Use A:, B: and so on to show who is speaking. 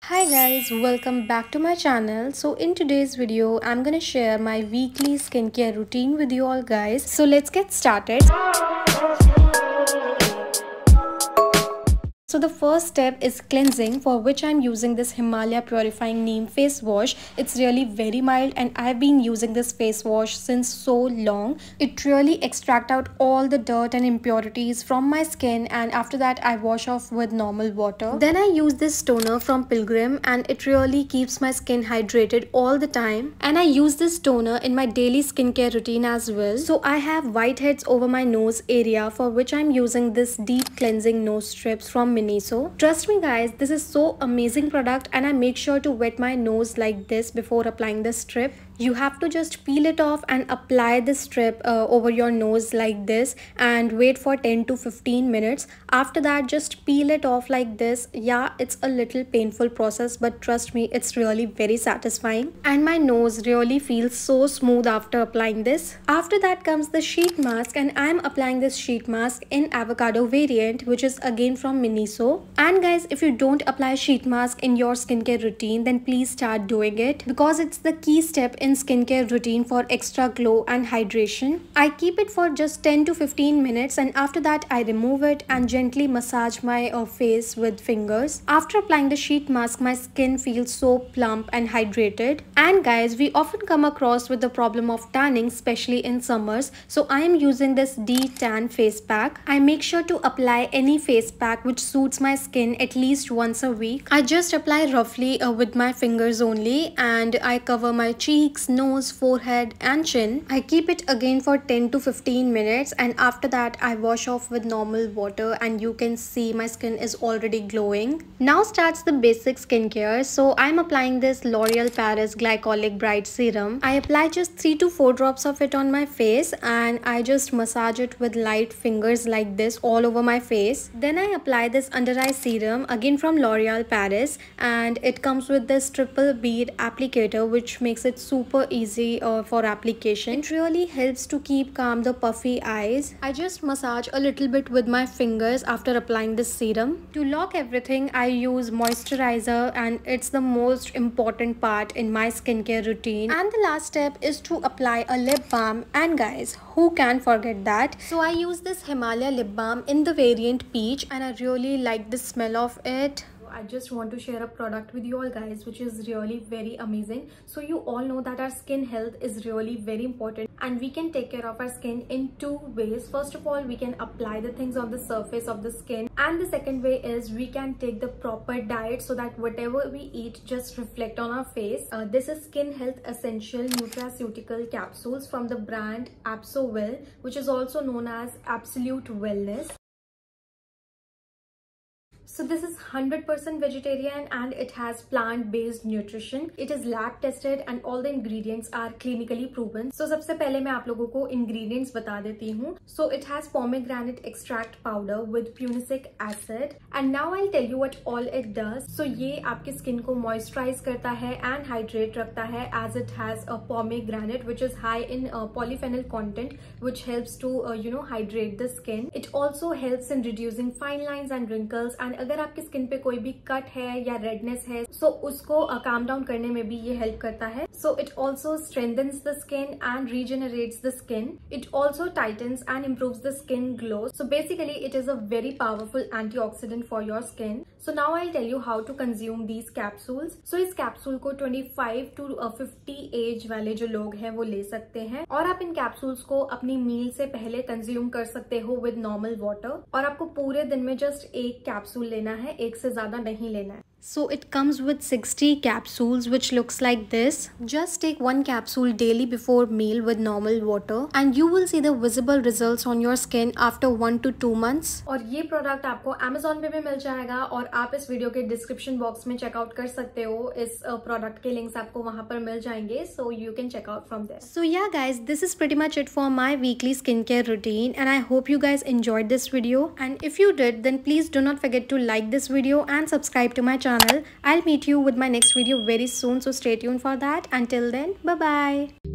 A: Hi guys, welcome back to my channel. So in today's video, I'm gonna share my weekly skincare routine with you all guys. So let's get started. So the first step is cleansing, for which I'm using this Himalaya Purifying Neem face wash. It's really very mild and I've been using this face wash since so long. It really extracts out all the dirt and impurities from my skin, and after that I wash off with normal water. Then I use this toner from Pilgrim and it really keeps my skin hydrated all the time. And I use this toner in my daily skincare routine as well. So I have whiteheads over my nose area, for which I'm using this deep cleansing nose strips from Miniso. Trust me guys, this is so amazing product, and I make sure to wet my nose like this before applying the strip. You have to just peel it off and apply the strip over your nose like this and wait for 10 to 15 minutes. After that, just peel it off like this. Yeah, it's a little painful process, but trust me, it's really very satisfying. And my nose really feels so smooth after applying this. After that comes the sheet mask, and I'm applying this sheet mask in avocado variant, which is again from Miniso. And guys, if you don't apply sheet mask in your skincare routine, then please start doing it, because it's the key step in skincare routine for extra glow and hydration. I keep it for just 10 to 15 minutes, and after that I remove it and gently massage my face with fingers. After applying the sheet mask, my skin feels so plump and hydrated. And guys, we often come across with the problem of tanning, especially in summers. So I am using this D-Tan face pack. I make sure to apply any face pack which suits my skin at least once a week. I just apply roughly with my fingers only, and I cover my cheeks, nose, forehead and chin. I keep it again for 10 to 15 minutes, and after that I wash off with normal water, and you can see my skin is already glowing. Now starts the basic skincare. So I'm applying this L'Oreal Paris Glycolic Bright Serum. I apply just 3 to 4 drops of it on my face, and I just massage it with light fingers like this all over my face. Then I apply this under eye serum again from L'Oreal Paris, and it comes with this triple bead applicator, which makes it super easy for application. It really helps to keep calm the puffy eyes. I just massage a little bit with my fingers after applying this serum. To lock everything, I use moisturizer, and it's the most important part in my skincare routine. And the last step is to apply a lip balm, and guys, who can forget that? So I use this Himalaya lip balm in the variant Peach, and I really like the smell of it. I just want to share a product with you all guys, which is really very amazing. So you all know that our skin health is really very important, and we can take care of our skin in two ways. First of all, we can apply the things on the surface of the skin, and the second way is we can take the proper diet so that whatever we eat just reflect on our face. This is Skin Health Essential Nutraceutical Capsules from the brand AbsoWell, which is also known as Absolute Wellness. So this is 100% vegetarian, and it has plant-based nutrition. It is lab tested and all the ingredients are clinically proven. So सबसे पहले मैं आप लोगों को ingredients बता देती हूँ. So it has pomegranate extract powder with punicic acid, and now I'll tell you what all it does. So ये आपकी skin को moisturize करता है and hydrate रखता है, as it has a pomegranate which is high in polyphenol content, which helps to hydrate the skin. It also helps in reducing fine lines and wrinkles, and अगर आपकी skin पे कोई भी cut है या redness है, सो उसको काम डाउन करने में भी ये हेल्प करता है. So it also strengthens the skin and regenerates the skin. It also tightens and improves the skin glow. So basically it is a very powerful antioxidant for your skin. So now I tell you how to consume these capsules. So इस capsule को 25 to 50 as वाले जो लोग हैं वो ले सकते हैं, और आप इन कैप्सूल्स को अपनी मील से पहले कंज्यूम कर सकते हो विद नॉर्मल वाटर. और आपको पूरे दिन में जस्ट एक कैप्सूल लेना है, एक से ज्यादा नहीं लेना है. So it comes with 60 capsules, which looks like this. Just take one capsule daily before meal with normal water, and you will see the visible results on your skin after 1 to 2 months. और ये product आपको Amazon पे भी मिल जाएगा, और आप इस video के डिस्क्रिप्शन बॉक्स में चेकआउट कर सकते हो. इस प्रोडक्ट के लिंक्स आपको वहां पर मिल जाएंगे, so you can check out from there. So yeah guys, this is pretty much it for my weekly skincare routine, and I hope you guys enjoyed this video. And if you did, then please do not forget to like this video and subscribe to my channel. I'll meet you with my next video very soon, so stay tuned for that. Until then, bye bye.